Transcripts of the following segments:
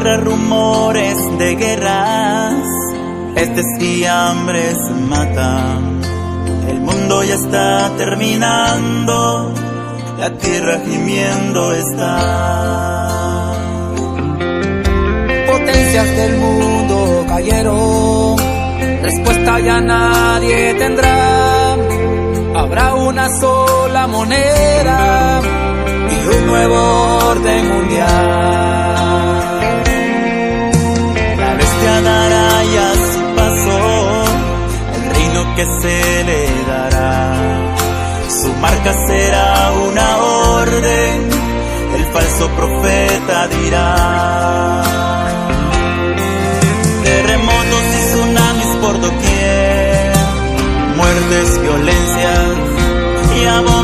tierra rumores de guerras, pestes y hambres matan. El mundo ya está terminando, la tierra gimiendo está. Potencias del mundo cayeron, respuesta ya nadie tendrá. Habrá una sola moneda y un nuevo orden mundial. La bestia dará ya su paso, el reino que se le dará. Su marca será una orden, el falso profeta dirá. Terremotos y tsunamis por doquier, muertes, violencias y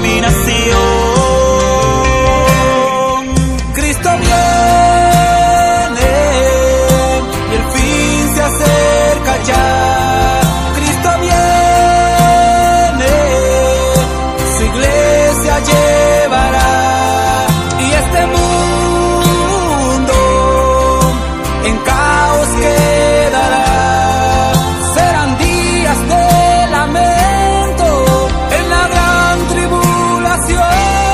abominación. Cristo viene y el fin se acerca ya. Cristo viene, su iglesia llevará, y este mundo en caos quedará. Serán días de lamento en la gran tribulación.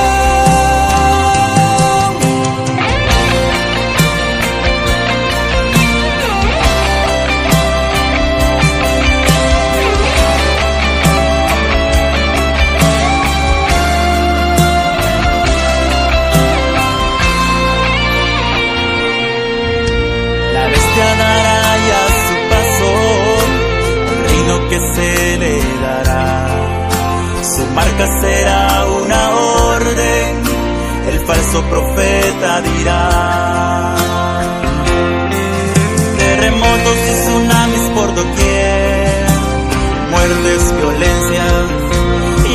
La bestia dará ya su paso, el reino que se le dará. Su marca será una orden, el falso profeta dirá. Terremotos y tsunamis por doquier, muertes, violencias y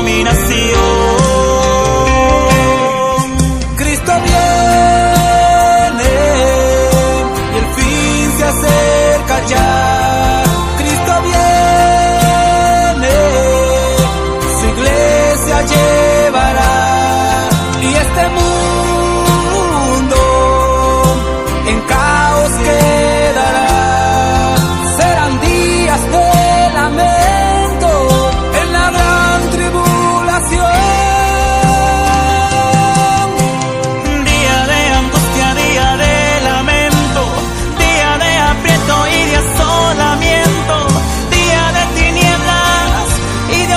abominación. Cristo viene y el fin se acerca ya. Cristo viene, su iglesia llevará, y este mundo en caos quedará. Serán días de lamento en la gran tribulación. Día de angustia, día de lamento, día de aprieto y de asolamiento, día de tinieblas y de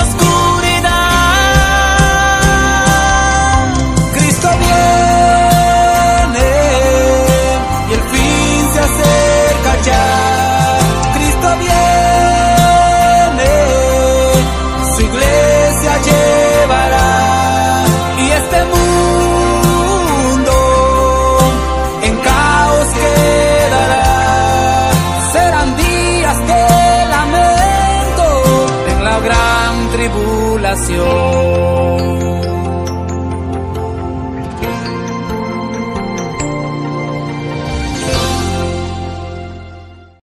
oscuridad. Cristo viene y el fin se acerca ya. Cristo viene, su iglesia llevará, y este mundo en caos quedará. Serán días de lamento en la gran tribulación.